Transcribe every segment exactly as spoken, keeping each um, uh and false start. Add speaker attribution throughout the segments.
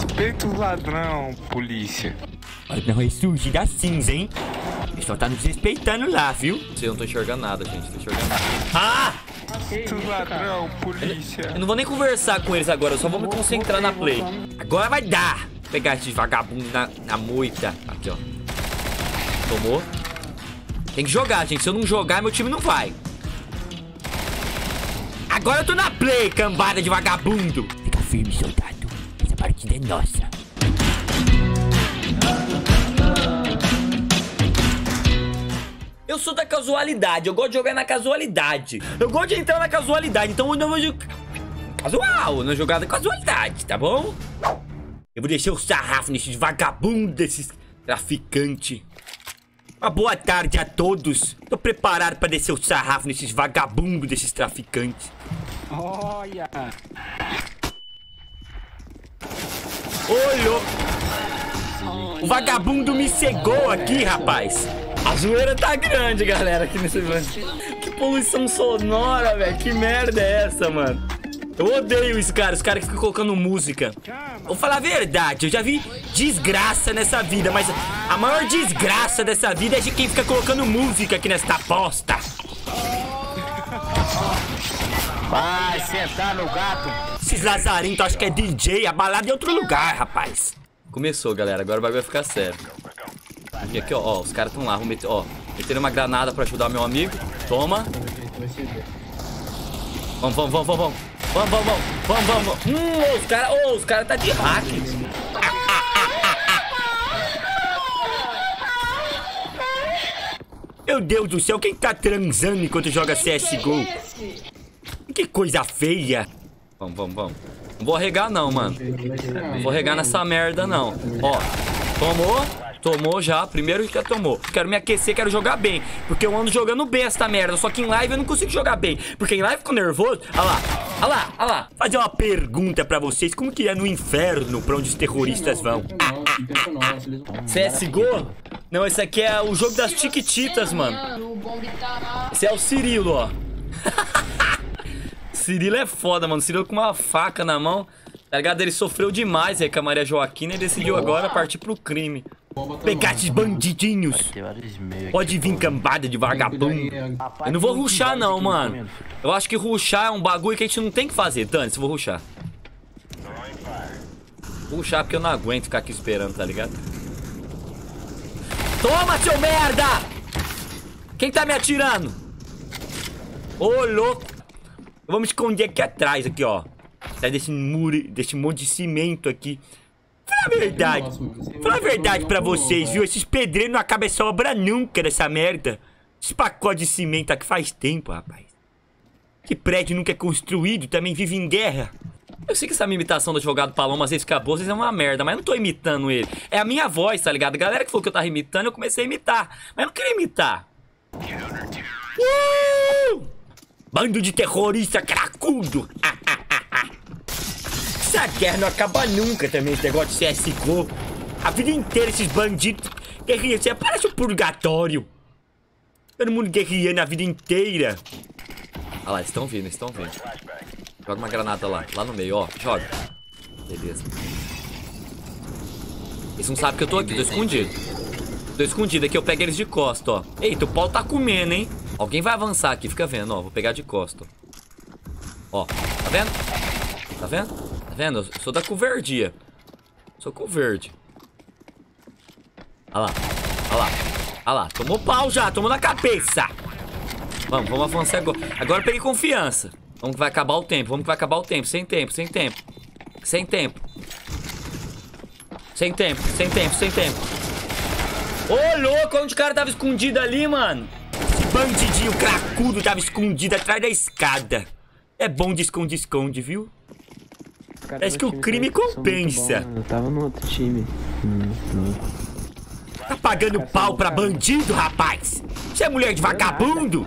Speaker 1: Respeita o ladrão, polícia.
Speaker 2: Não ressurge da cinza, hein? O pessoal tá nos respeitando lá, viu?
Speaker 3: Eu não tô enxergando nada, gente. Tô enxergando nada.
Speaker 2: Ah!
Speaker 1: Respeita o ladrão, polícia.
Speaker 3: Eu não vou nem conversar com eles agora, eu só vou me concentrar na play.
Speaker 2: Agora vai dar. Vou pegar esses vagabundos na, na moita.
Speaker 3: Aqui, ó. Tomou. Tem que jogar, gente. Se eu não jogar, meu time não vai.
Speaker 2: Agora eu tô na play, cambada de vagabundo. Fica firme, soldado. Essa partida é nossa.
Speaker 3: Eu sou da casualidade, eu gosto de jogar na casualidade. Eu gosto de entrar na casualidade, então eu não vou jogar casual, não jogar na casualidade, tá bom? Eu vou deixar o sarrafo nesses vagabundos, desses traficantes. Uma boa tarde a todos. Tô preparado pra descer o sarrafo nesses vagabundos, desses traficantes.
Speaker 4: Olha!
Speaker 3: Olha! O vagabundo me cegou aqui, rapaz. A zoeira tá grande, galera, aqui nesse evento. Que poluição sonora, velho. Que merda é essa, mano? Eu odeio isso, cara. Os caras que ficam colocando música. Vou falar a verdade, eu já vi desgraça nessa vida, mas a maior desgraça dessa vida é de quem fica colocando música aqui nesta bosta.
Speaker 4: Vai sentar no gato.
Speaker 2: Esses lazarentos, acho que é D J, a balada é outro lugar, rapaz.
Speaker 3: Começou, galera. Agora o bagulho vai ficar sério. E aqui, ó, ó, os caras estão lá. Vou meter, ó, meter uma granada pra ajudar meu amigo. Toma. Vamos, vamos, vamos, vamos. Vamos, vamos, vamos. Vamos, vamos, vamos. Hum, os caras, oh, os caras tá de hack.
Speaker 2: Meu Deus do céu, quem tá transando enquanto joga C S G O? Que coisa feia.
Speaker 3: Vamos, vamos, vamos. Não vou arregar não, mano. Não vou arregar nessa merda, não. Ó, tomou. Tomou já, primeiro já tomou. Quero me aquecer, quero jogar bem. Porque eu ando jogando bem essa merda. Só que em live eu não consigo jogar bem. Porque em live eu fico nervoso. Olha lá, olha lá, olha lá.
Speaker 2: Fazer uma pergunta pra vocês. Como que é no inferno pra onde os terroristas vão?
Speaker 3: C S G O? Não, esse aqui é o jogo das Chiquititas, mano. Esse é o Cirilo, ó. Cirilo é foda, mano. Cirilo com uma faca na mão. Tá ligado? Ele sofreu demais aí com a Maria Joaquina e decidiu agora partir pro crime.
Speaker 2: Pegar esses bandidinhos. Pode vir cambada de vagabundo.
Speaker 3: Eu não vou rushar não, mano. Eu acho que rushar é um bagulho que a gente não tem que fazer. Dane, se eu vou rushar. Vou rushar porque eu não aguento ficar aqui esperando, tá ligado? Toma, seu merda! Quem tá me atirando? Ô, louco.
Speaker 2: Vamos me esconder aqui atrás, aqui, ó. Sai desse muro, desse monte de cimento aqui. Fala a verdade. Fala a verdade pra vocês, viu? Esses pedreiros não acabam essa obra nunca dessa merda. Esse pacote de cimento aqui faz tempo, rapaz. Esse prédio nunca é construído, também vive em guerra.
Speaker 3: Eu sei que essa minha imitação do advogado Paloma às vezes fica boa, às vezes é uma merda, mas eu não tô imitando ele. É a minha voz, tá ligado? A galera que falou que eu tava imitando, eu comecei a imitar. Mas eu não queria imitar.
Speaker 2: Uh! Bando de terrorista cracudo. Ah, ah, ah, ah. Essa guerra não acaba nunca também, esse negócio de C S G O. A vida inteira esses bandidos guerreiam. Você parece um purgatório. Todo mundo guerreando a vida inteira.
Speaker 3: Olha lá, eles estão vindo, eles estão vindo. Joga uma granada lá, lá no meio, ó. Joga. Beleza. Eles não sabem que eu tô aqui, tô escondido. Tô escondido aqui, eu pego eles de costa, ó. Eita, o pau tá comendo, hein? Alguém vai avançar aqui, fica vendo, ó. Vou pegar de costa. Ó, tá vendo? Tá vendo? Tá vendo? Eu sou da covardia. Sou coverde. Olha lá, olha lá. Olha lá, tomou pau já, tomou na cabeça. Vamos, vamos avançar agora. Agora eu peguei confiança. Vamos que vai acabar o tempo, vamos que vai acabar o tempo. Sem tempo, sem tempo. Sem tempo. Sem tempo, sem tempo, sem tempo. Ô, louco, onde o cara tava escondido ali, mano?
Speaker 2: Esse bandidinho cracudo tava escondido atrás da escada. É bom de esconde-esconde, viu? Parece que o crime compensa.
Speaker 4: Bom, eu tava no outro time. Hum, hum.
Speaker 2: Tá pagando pau pra bandido, rapaz? Você é mulher de vagabundo?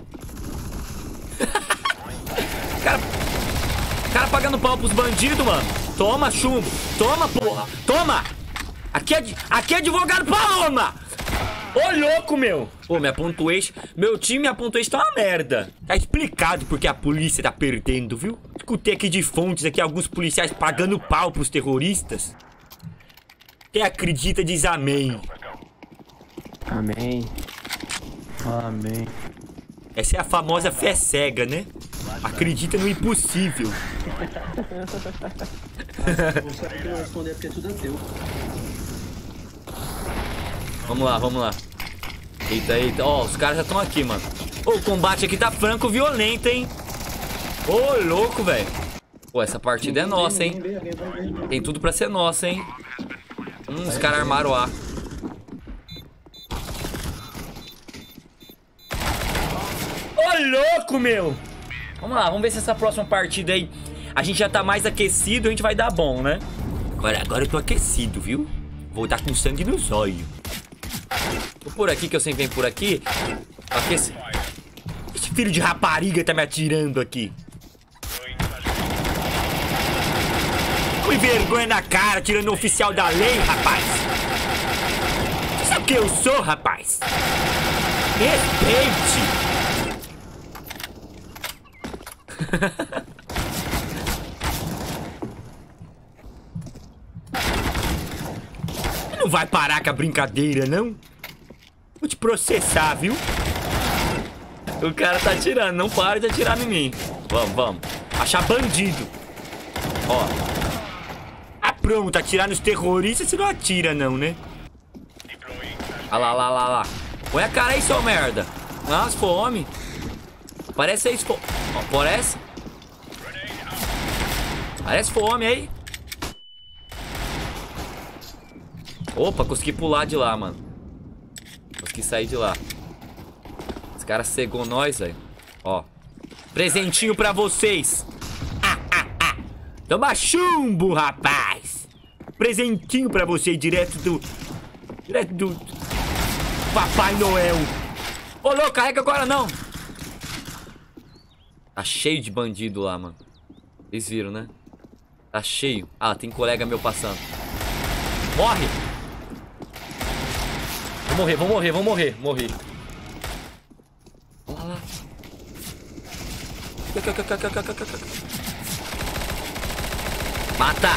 Speaker 3: Cara, cara pagando pau pros bandidos, mano. Toma, chumbo. Toma, porra. Toma. Aqui é, aqui é advogado Paloma. Ô, louco, meu. Pô, minha pontuation... Meu time, minha pontuation tá uma merda.
Speaker 2: Tá explicado porque a polícia tá perdendo, viu? Escutei aqui de fontes aqui alguns policiais pagando pau pros terroristas. Quem acredita diz amém.
Speaker 4: Amém. Amém.
Speaker 2: Essa é a famosa fé cega, né? Acredita no impossível.
Speaker 5: Você que não responder porque tudo é teu.
Speaker 3: Vamos lá, vamos lá. Eita, eita. Ó, os caras já estão aqui, mano. Ô, o combate aqui tá franco violento, hein? Ô, louco, velho. Pô, essa partida é nossa, hein? Tem tudo pra ser nossa, hein? Hum, os caras armaram A.
Speaker 2: Ô, louco, meu!
Speaker 3: Vamos lá, vamos ver se essa próxima partida aí a gente já tá mais aquecido, a gente vai dar bom, né?
Speaker 2: Agora, agora eu tô aquecido, viu? Vou dar com sangue nos olhos.
Speaker 3: Tô por aqui, que eu sempre venho por aqui. Aqueci...
Speaker 2: Esse filho de rapariga tá me atirando aqui. Com vergonha na cara, tirando o oficial da lei, rapaz. Você sabe o que eu sou, rapaz? Respeite. Não vai parar com a brincadeira, não? Vou te processar, viu?
Speaker 3: O cara tá atirando, não para de atirar em mim. Vamos, vamos.
Speaker 2: Achar bandido. Ó. Ah, pronto, atirar nos terroristas você não atira, não, né?
Speaker 3: Olha lá, lá, lá, lá. Põe a cara aí, seu merda. Nossa, fome. Parece aí, fome. Ó, parece. Parece fome aí. Opa, consegui pular de lá, mano. Consegui sair de lá. Esse cara cegou nós, velho. Ó.
Speaker 2: Presentinho pra vocês. Ah, ah, ah. Toma chumbo, rapaz. Presentinho pra vocês direto do... Direto do... Papai Noel.
Speaker 3: Ô, louco, carrega agora não. Tá cheio de bandido lá, mano. Vocês viram, né? Tá cheio. Ah, tem colega meu passando. Morre. Vou morrer, vou morrer, vou morrer. Morri. Olha lá, lá. Mata.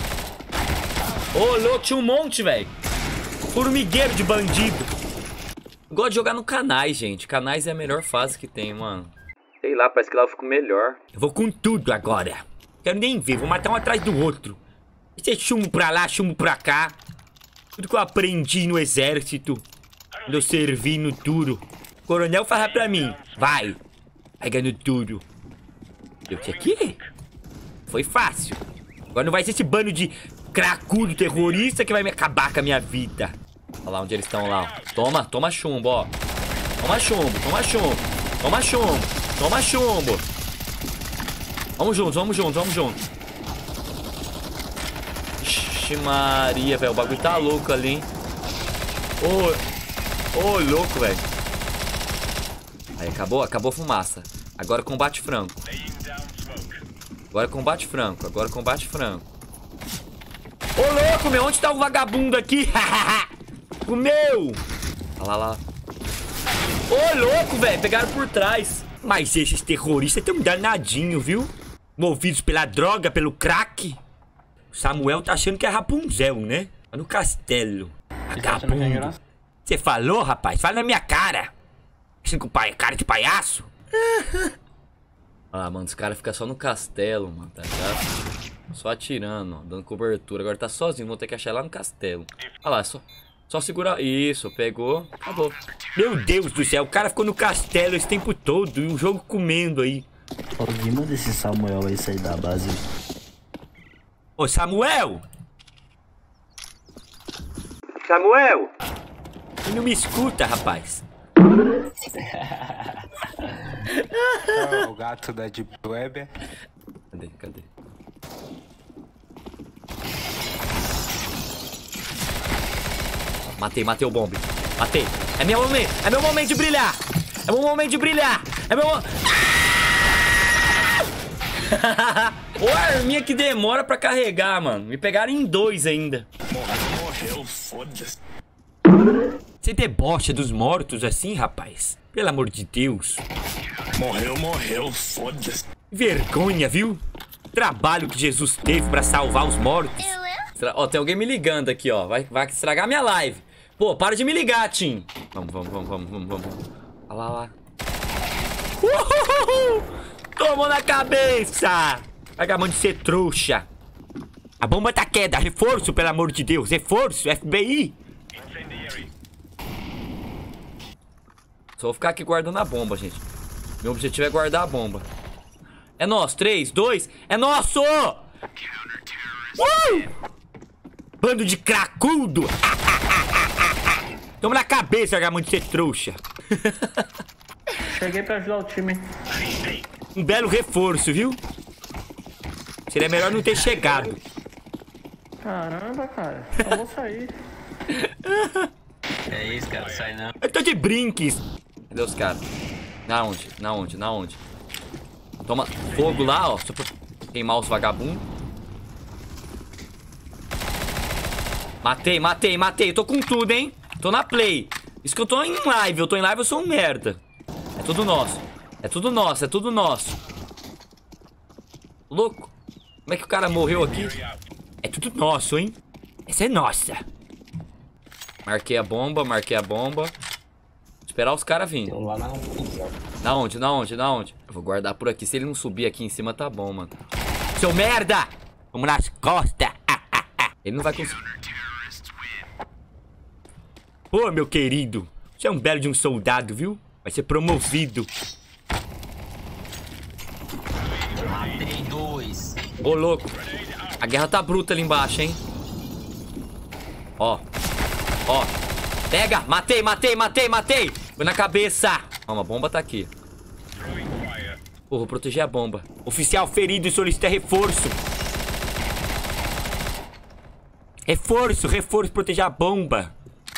Speaker 3: Ô, louco, tinha um monte, velho.
Speaker 2: Formigueiro de bandido.
Speaker 3: Gosto de jogar no canais, gente. Canais é a melhor fase que tem, mano. Sei lá, parece que lá eu fico melhor.
Speaker 2: Eu vou com tudo agora. Quero nem ver, vou matar um atrás do outro. Esse é chumbo pra lá, chumbo pra cá. Tudo que eu aprendi no exército. Quando eu servi no duro. O coronel fala pra mim. Vai. Pega no duro. Eu tinha aqui. Foi fácil. Agora não vai ser esse bando de cracudo terrorista que vai me acabar com a minha vida.
Speaker 3: Olha lá onde eles estão lá. Toma, toma chumbo, ó. Toma chumbo, toma chumbo. Toma chumbo, toma chumbo. Vamos juntos, vamos juntos, vamos juntos. Ixi, Maria, velho. O bagulho tá louco ali, hein? Ô, ô, louco, velho. Aí, acabou, acabou a fumaça. Agora combate franco. Agora combate franco, agora combate franco.
Speaker 2: Ô, louco, meu. Onde tá o vagabundo aqui? O meu.
Speaker 3: Olha lá, lá. Ô, louco, velho. Pegaram por trás.
Speaker 2: Mas esses terroristas tão danadinhos, viu? Movidos pela droga, pelo crack. Samuel tá achando que é Rapunzel, né? Tá no castelo. Vagabundo. Você falou, rapaz? Fala na minha cara. Achando que o pai é cara de palhaço?
Speaker 3: Ah, mano, os caras ficam só no castelo, mano. Tá ligado? Só atirando, ó, dando cobertura. Agora tá sozinho, vou ter que achar lá no castelo. Olha lá, só, só segurar. Isso, pegou, acabou.
Speaker 2: Meu Deus do céu, o cara ficou no castelo esse tempo todo e o jogo comendo aí.
Speaker 5: Alguém manda esse Samuel aí sair da base.
Speaker 2: Ô, Samuel! Samuel! Ele não me escuta, rapaz.
Speaker 1: É o gato da Deep Web.
Speaker 3: Cadê, cadê? Matei, matei o bombe. Matei. É meu momento, é meu momento de brilhar. É meu momento de brilhar. É meu momento. Ô, arminha que demora pra carregar, mano. Me pegaram em dois ainda.
Speaker 6: Morreu, foda-se.
Speaker 2: Você debocha dos mortos assim, rapaz? Pelo amor de Deus.
Speaker 6: Morreu, morreu, foda-se.
Speaker 2: Vergonha, viu? Trabalho que Jesus teve pra salvar os mortos.
Speaker 3: Ó, tem alguém me ligando aqui, ó. Vai, vai estragar minha live. Pô, para de me ligar, Tim. Vamos, vamos, vamos, vamos, vamos, vamos. Olha lá, olha lá. Uhul! Tomou na cabeça! Acabou de ser trouxa. A bomba tá queda. Reforço, pelo amor de Deus. Reforço, F B I. Só vou ficar aqui guardando a bomba, gente. Meu objetivo é guardar a bomba. É nosso. três, dois. É nosso! Uh! Bando de cracudo! Toma na cabeça, acabou de ser trouxa.
Speaker 4: Cheguei pra ajudar o time.
Speaker 3: Um belo reforço, viu? Seria melhor não ter chegado.
Speaker 4: Caramba, cara. Só vou sair.
Speaker 5: É isso, cara. Sai não.
Speaker 3: Eu tô de brinques. Cadê os caras? Na onde? Na onde? Na onde? Toma fogo lá, ó. Só pra queimar os vagabundos. Matei, matei, matei. Tô com tudo, hein? Tô na play. Isso que eu tô em live. Eu tô em live, eu sou um merda. É tudo nosso. É tudo nosso, é tudo nosso. Louco. Como é que o cara morreu aqui? É tudo nosso, hein? Essa é nossa. Marquei a bomba, marquei a bomba. Esperar os caras virem. Na onde, na onde, na onde? Eu vou guardar por aqui. Se ele não subir aqui em cima, tá bom, mano. Seu merda! Vamos nas costas. Ah, ah, ah. Ele não vai conseguir. Pô, meu querido. Você é um belo de um soldado, viu? Vai ser promovido.
Speaker 5: Matei dois.
Speaker 3: Ô, louco. A guerra tá bruta ali embaixo, hein? Ó. Ó. Pega. Matei, matei, matei, matei. Foi na cabeça. Ó, uma bomba tá aqui. Pô, vou proteger a bomba. Oficial ferido e solicita reforço. Reforço, reforço, proteger a bomba.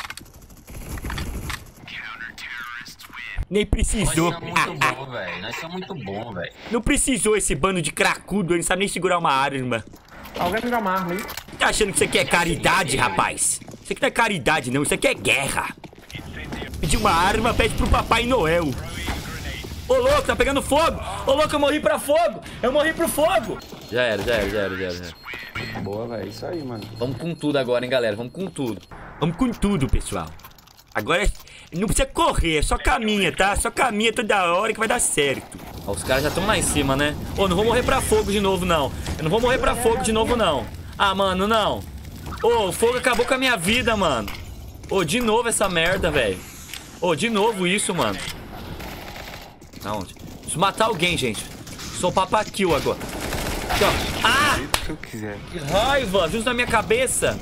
Speaker 3: Nem precisou.
Speaker 5: Nós somos muito bom, velho. Nós somos muito bom, velho.
Speaker 3: Não precisou esse bando de cracudo. Ele não sabe nem segurar uma arma.
Speaker 4: Alguém me dá uma arma aí.
Speaker 3: Tá achando que isso aqui é caridade, rapaz? Isso aqui não é caridade, não. Isso aqui é guerra. Pedir uma arma, pede pro Papai Noel. Ô, louco, tá pegando fogo. Ô, louco, eu morri pra fogo. Eu morri pro fogo. Já era, já era, já era, já era. Já era.
Speaker 1: Boa, velho. Isso aí, mano.
Speaker 3: Vamos com tudo agora, hein, galera. Vamos com tudo. Vamos com tudo, pessoal. Agora não precisa correr, é só caminha, tá? Só caminha toda hora que vai dar certo. Ó, os caras já estão lá em cima, né? Ô, não vou morrer pra fogo de novo, não. Eu não vou morrer pra fogo de novo, não. Ah, mano, não. Ô, o fogo acabou com a minha vida, mano. Ô, de novo essa merda, velho. Ô, de novo isso, mano. Aonde? Preciso matar alguém, gente. Sou papa kill agora. Aqui, ó. Ah!
Speaker 1: Se eu quiser.
Speaker 3: Que raiva! Justo na minha cabeça.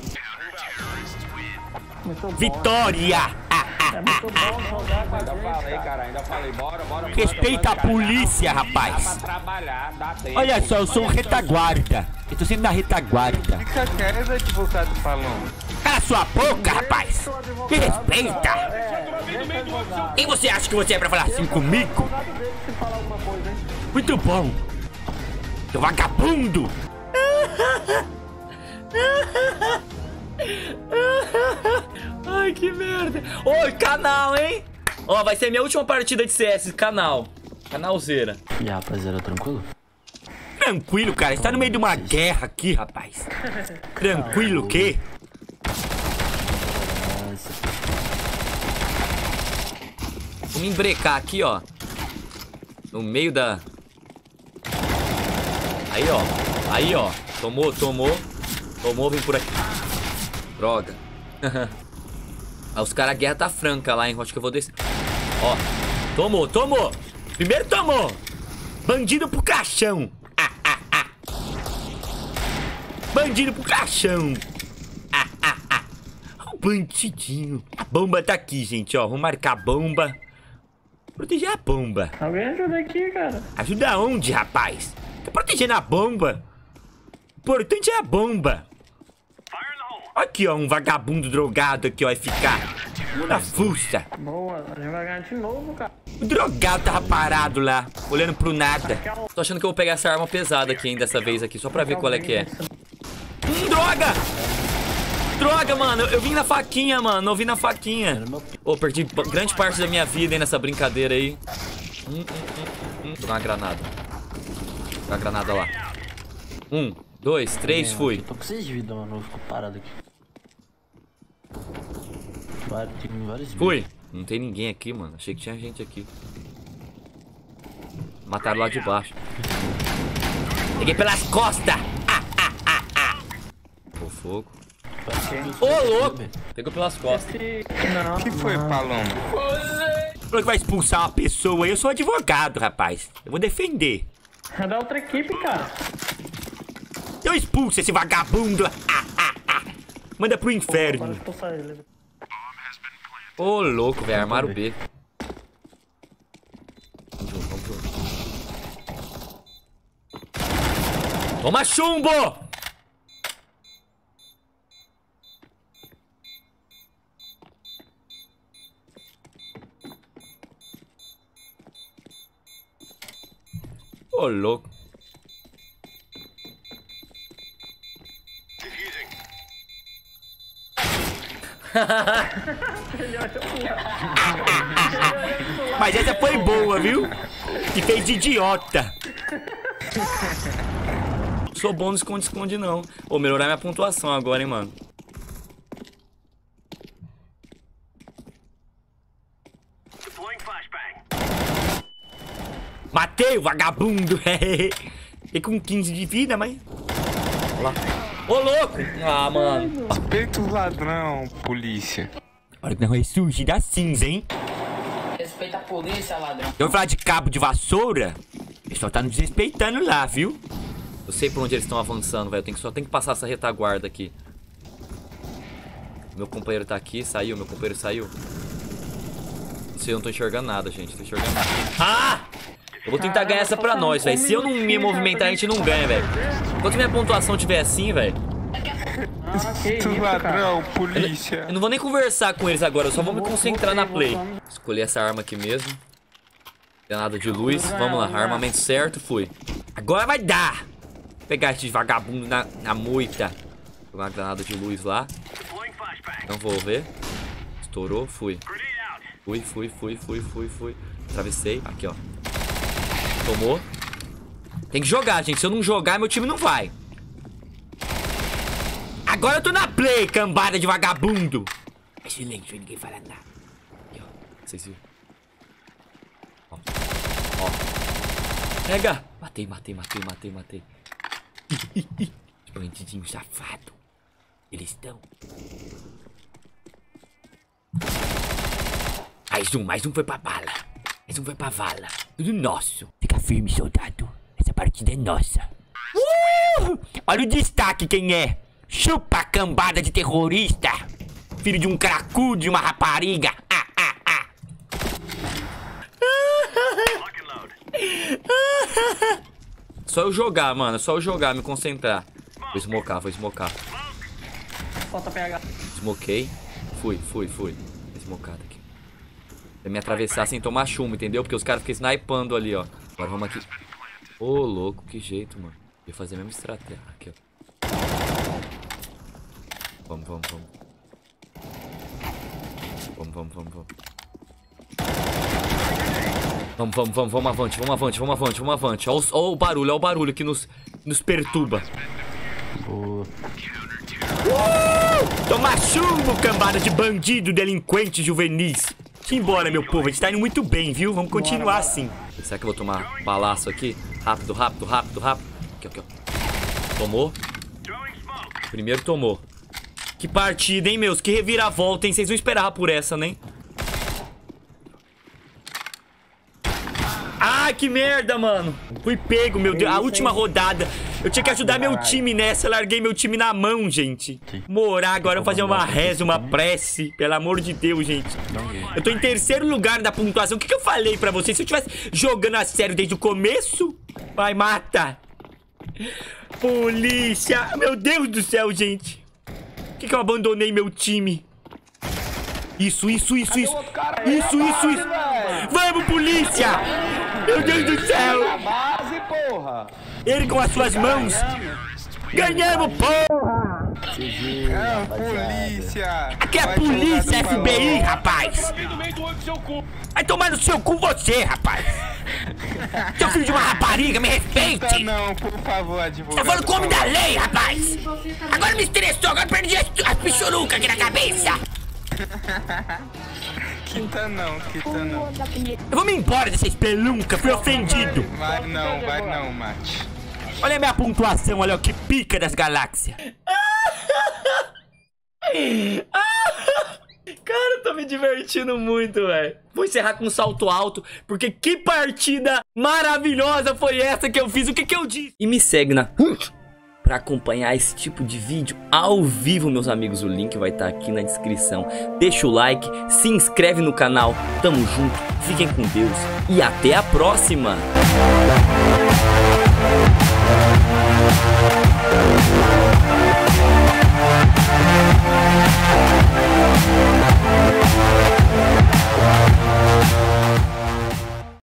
Speaker 3: Vitória! Ah, ah,
Speaker 4: É muito bom jogar com a
Speaker 1: Ainda
Speaker 4: gente,
Speaker 1: falei,
Speaker 4: cara.
Speaker 1: cara. Ainda falei. Bora, bora.
Speaker 3: Respeita a polícia, rapaz.
Speaker 1: Dá pra trabalhar, dá tempo.
Speaker 3: Olha só, eu sou um retaguarda. Eu tô sempre na retaguarda.
Speaker 1: O que você quer, velho, que você tá falando?
Speaker 3: Cala sua boca, rapaz. Me respeita. Quem você acha que você é pra falar assim comigo? Muito bom. Seu vagabundo. Ai, que merda. Oi, canal, hein? Ó, vai ser minha última partida de C S, canal. Canalzeira.
Speaker 5: E aí, rapaziada, tranquilo?
Speaker 3: Tranquilo, cara. Você tá no meio de uma guerra aqui, rapaz. Tranquilo o quê? Vou me embrecar aqui, ó. No meio da... Aí, ó. Aí, ó. Tomou, tomou. Tomou, vem por aqui. Droga. Ah, os caras, a guerra tá franca lá, hein? Acho que eu vou descer. Ó. Tomou, tomou. Primeiro tomou. Bandido pro caixão. Ah, ah, ah. Bandido pro caixão. Ah, ah, ah. O bandidinho. A bomba tá aqui, gente, ó. Vamos marcar a bomba. Proteger a bomba.
Speaker 4: Alguém ajuda aqui, cara.
Speaker 3: Ajuda onde, rapaz? Tá protegendo a bomba. O importante é a bomba. Aqui, ó, um vagabundo drogado aqui, ó, F K. Na fuça.
Speaker 4: Boa, a gente vai ganhar de novo, cara.
Speaker 3: O drogado tava parado lá, olhando pro nada. Tô achando que eu vou pegar essa arma pesada aqui, hein, dessa vez aqui, só pra ver qual é que é. Hum, droga! Droga, mano, eu, eu vim na faquinha, mano, eu vim na faquinha. Ô, oh, perdi grande parte da minha vida, hein, nessa brincadeira aí. Hum, hum, hum, hum. Vou dar uma granada. Vou dar uma granada lá. Um,
Speaker 2: Dois, três, fui.
Speaker 5: Eu tô com seis de vida, mano. Eu fico parado aqui. Vai, tem vários
Speaker 2: Fui. Não tem ninguém aqui, mano. Achei que tinha gente aqui. Mataram lá de baixo. Peguei pelas costas. Ah, ah, ah, ah. Pô, fogo. Ô, louco. Pegou pelas costas.
Speaker 1: O que foi, Paloma?
Speaker 2: Falou que vai expulsar uma pessoa. Eu sou advogado, rapaz. Eu vou defender.
Speaker 4: É da outra equipe, cara.
Speaker 2: Eu expulso esse vagabundo. Ah, ah, ah. Manda pro inferno.
Speaker 4: Para expulsar ele.
Speaker 2: Ô, louco, velho. Armaram o B. Vamos junto, vamos junto. Toma chumbo! Ô, louco. Mas essa foi boa, viu? Que fez de idiota. Sou bom no esconde-esconde, não. Vou melhorar minha pontuação agora, hein, mano. Matei o vagabundo. Fiquei com quinze de vida, mas... Olha lá. Ô, louco! Ah, mano.
Speaker 1: Respeita o ladrão, polícia.
Speaker 2: Olha que não ressurge da cinza, hein?
Speaker 7: Respeita a polícia, ladrão.
Speaker 2: Eu vou falar de cabo de vassoura. O pessoal tá nos desrespeitando lá, viu? Eu sei por onde eles estão avançando, velho. Só tem que passar essa retaguarda aqui. Meu companheiro tá aqui, saiu. Meu companheiro saiu. Não sei, eu não tô enxergando nada, gente. Não tô enxergando nada. Ah! Eu vou tentar ganhar essa pra nós, velho. Se eu não me movimentar, a gente não ganha, velho. Enquanto minha pontuação tiver assim, velho.
Speaker 4: Ah, que isso,
Speaker 1: Ladrão, polícia.
Speaker 2: Eu não vou nem conversar com eles agora, eu só vou me concentrar na play. Escolhi essa arma aqui mesmo. Granada de luz. Vamos lá, armamento certo, fui. Agora vai dar! Vou pegar esse vagabundo na, na moita. Jogar uma granada de luz lá. Não vou ver. Estourou, fui. Fui, fui, fui, fui, fui, fui. Atravessei. Aqui, ó. Tomou. Tem que jogar, gente. Se eu não jogar, meu time não vai. Agora eu tô na play, cambada de vagabundo. É silêncio, ninguém fala nada. Aqui, ó. Vocês viram? Ó. Ó. Pega. Matei, matei, matei, matei, matei. Bandidinho safado. Eles estão. Mais um, mais um foi pra bala. Mais um foi pra vala. Tudo nosso. Fica firme, soldado. Essa partida é nossa. Uh! Olha o destaque, quem é? Chupa, cambada de terrorista. Filho de um cracudo, de uma rapariga. Ah, ah, ah. Só eu jogar, mano. Só eu jogar, me concentrar. Vou smocar, vou smocar.
Speaker 4: Falta P H.
Speaker 2: Smokei. Fui, fui, fui. Vou smocar daqui. Pra me atravessar sem tomar chumbo, entendeu? Porque os caras ficam snipando ali, ó. Agora vamos aqui. Ô, oh, louco, que jeito, mano. Ia fazer a mesma estratégia. Aqui, ó. Vamos, vamos, vamos. Vamos, vamos, vamos, vamos. Vamos, vamos, vamos, vamos avante, vamos avante, vamos avante, vamos avante. Olha o, o barulho, olha o barulho que nos, nos perturba.
Speaker 5: Boa.
Speaker 2: Uh! Toma chumbo, cambada de bandido, delinquente, juvenis. Simbora, meu povo, a gente tá indo muito bem, viu? Vamos continuar assim. Será que eu vou tomar balaço aqui? Rápido, rápido, rápido, rápido. Aqui, aqui, ó. Tomou. Primeiro tomou. Que partida, hein, meus? Que reviravolta, hein? Vocês não esperavam por essa, né? Ah, que merda, mano. Fui pego, meu Deus. A última rodada. Eu tinha que ajudar meu time nessa. Eu larguei meu time na mão, gente. Morar agora, eu vou fazer uma reza, uma prece. Pelo amor de Deus, gente. Eu tô em terceiro lugar da pontuação. O que, que eu falei pra vocês? Se eu tivesse jogando a sério desde o começo... Vai, mata. Polícia. Meu Deus do céu, gente. Por que, que eu abandonei meu time? Isso, isso, isso, isso. Isso, isso, isso. Vamos, polícia. Meu Deus do céu. Ele com as suas mãos. Ganhamos, porra.
Speaker 1: É, polícia.
Speaker 2: Aqui é polícia, F B I, rapaz. Vai tomar no seu cu você, rapaz. Seu filho de uma rapariga, me respeite!
Speaker 1: Não, por favor, advogado.
Speaker 2: Tá falando com o homem da lei, rapaz! Agora me estressou, agora perdi as, as pichurucas aqui na cabeça!
Speaker 1: Quinta não, quinta não.
Speaker 2: Eu vou me embora dessa espelunca, fui ofendido!
Speaker 1: Vai não, vai não, Mate.
Speaker 2: Olha a minha pontuação, olha que pica das galáxias!
Speaker 3: Cara, eu tô me divertindo muito, velho. Vou encerrar com um salto alto, porque que partida maravilhosa foi essa que eu fiz. O que que eu disse? E me segue na... pra acompanhar esse tipo de vídeo ao vivo, meus amigos. O link vai estar aqui na descrição. Deixa o like, se inscreve no canal. Tamo junto, fiquem com Deus e até a próxima.